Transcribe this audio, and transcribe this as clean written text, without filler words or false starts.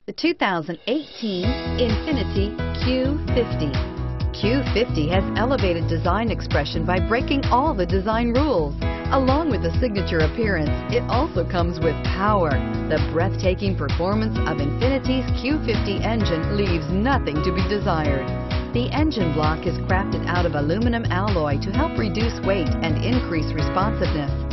The 2018 INFINITI Q50. Q50 has elevated design expression by breaking all the design rules. Along with the signature appearance, it also comes with power. The breathtaking performance of Infiniti's Q50 engine leaves nothing to be desired. The engine block is crafted out of aluminum alloy to help reduce weight and increase responsiveness.